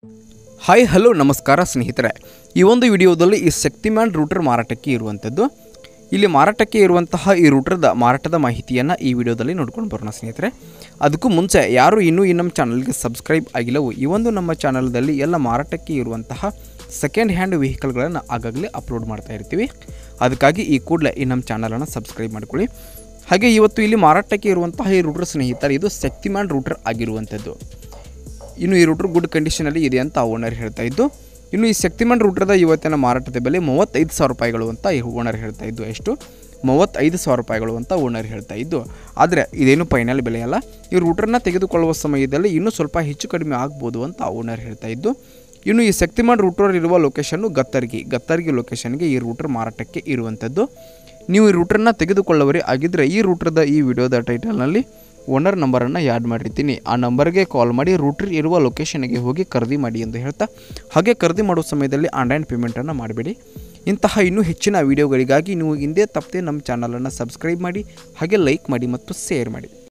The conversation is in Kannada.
ಹಾಯ್ ಹಲೋ ನಮಸ್ಕಾರ ಸ್ನೇಹಿತರೆ, ಈ ಒಂದು ವಿಡಿಯೋದಲ್ಲಿ ಈ ಶಕ್ತಿಮ್ಯಾನ್ ರೂಟರ್ ಮಾರಾಟಕ್ಕೆ ಇರುವಂಥದ್ದು. ಇಲ್ಲಿ ಮಾರಾಟಕ್ಕೆ ಇರುವಂತಹ ಈ ರೂಟರ್ದ ಮಾರಾಟದ ಮಾಹಿತಿಯನ್ನು ಈ ವಿಡಿಯೋದಲ್ಲಿ ನೋಡ್ಕೊಂಡು ಬರೋಣ ಸ್ನೇಹಿತರೆ. ಅದಕ್ಕೂ ಮುಂಚೆ ಯಾರು ಇನ್ನೂ ಈ ನಮ್ಮ ಚಾನಲ್ಗೆ ಸಬ್ಸ್ಕ್ರೈಬ್ ಆಗಿಲ್ಲವೋ ಈ ಒಂದು ನಮ್ಮ ಚಾನಲ್ದಲ್ಲಿ ಎಲ್ಲ ಮಾರಾಟಕ್ಕೆ ಇರುವಂತಹ ಸೆಕೆಂಡ್ ಹ್ಯಾಂಡ್ ವೆಹಿಕಲ್ಗಳನ್ನು ಆಗಾಗಲೇ ಅಪ್ಲೋಡ್ ಮಾಡ್ತಾ ಇರ್ತೀವಿ. ಅದಕ್ಕಾಗಿ ಈ ಕೂಡಲೇ ಈ ನಮ್ಮ ಚಾನಲನ್ನು ಸಬ್ಸ್ಕ್ರೈಬ್ ಮಾಡ್ಕೊಳ್ಳಿ. ಹಾಗೆ ಇವತ್ತು ಇಲ್ಲಿ ಮಾರಾಟಕ್ಕೆ ಇರುವಂತಹ ಈ ರೂಟರ್ ಸ್ನೇಹಿತರೆ, ಇದು ಶಕ್ತಿಮ್ಯಾನ್ ರೂಟರ್ ಆಗಿರುವಂಥದ್ದು. ಇನ್ನು ಈ ರೂಟರ್ ಗುಡ್ ಕಂಡೀಷನಲ್ಲಿ ಇದೆ ಅಂತ ಓನರ್ ಹೇಳ್ತಾ ಇದ್ದು. ಇನ್ನು ಈ ಶಕ್ತಿಮ್ಯಾನ್ ರೂಟರ್ದ ಇವತ್ತಿನ ಮಾರಾಟದ ಬೆಲೆ 35,000 ರೂಪಾಯಿಗಳು ಅಂತ ಓನರ್ ಹೇಳ್ತಾ ಇದ್ದು. ಎಷ್ಟು? 35,000 ರೂಪಾಯಿಗಳು ಅಂತ ಓನರ್ ಹೇಳ್ತಾ ಇದ್ದು. ಆದರೆ ಇದೇನು ಫೈನಲ್ ಬೆಲೆ ಅಲ್ಲ. ಈ ರೂಟರ್ನ ತೆಗೆದುಕೊಳ್ಳುವ ಸಮಯದಲ್ಲಿ ಇನ್ನೂ ಸ್ವಲ್ಪ ಹೆಚ್ಚು ಕಡಿಮೆ ಆಗ್ಬೋದು ಅಂತ ಓನರ್ ಹೇಳ್ತಾ ಇದ್ದು. ಇನ್ನು ಈ ಶಕ್ತಿಮ್ಯಾನ್ ರೂಟರ್ ಇರುವ ಲೊಕೇಶನ್ನು ಗತ್ತರ್ಗಿ ಲೊಕೇಶನ್ಗೆ ಈ ರೂಟರ್ ಮಾರಾಟಕ್ಕೆ ಇರುವಂಥದ್ದು. ನೀವು ಈ ರೂಟರ್ನ ತೆಗೆದುಕೊಳ್ಳುವರೆ ಆಗಿದ್ದರೆ ಈ ರೂಟರ್ದ ಈ ವಿಡಿಯೋದ ಟೈಟಲ್ನಲ್ಲಿ ಓನರ್ ನಂಬರನ್ನು ಆ್ಯಡ್ ಮಾಡಿರ್ತೀನಿ. ಆ ನಂಬರ್ಗೆ ಕಾಲ್ ಮಾಡಿ ರೂಟರ್ ಇರುವ ಲೊಕೇಶನ್ಗೆ ಹೋಗಿ ಖರೀದಿ ಮಾಡಿ ಎಂದು ಹೇಳ್ತಾ, ಹಾಗೆ ಖರೀದಿ ಮಾಡುವ ಸಮಯದಲ್ಲಿ ಆನ್ಲೈನ್ ಪೇಮೆಂಟನ್ನು ಮಾಡಬೇಡಿ. ಇಂತಹ ಇನ್ನೂ ಹೆಚ್ಚಿನ ವೀಡಿಯೋಗಳಿಗಾಗಿ ನೀವು ಹಿಂದೆ ತಪ್ಪದೆ ನಮ್ಮ ಚಾನಲನ್ನು ಸಬ್ಸ್ಕ್ರೈಬ್ ಮಾಡಿ, ಹಾಗೆ ಲೈಕ್ ಮಾಡಿ ಮತ್ತು ಶೇರ್ ಮಾಡಿ.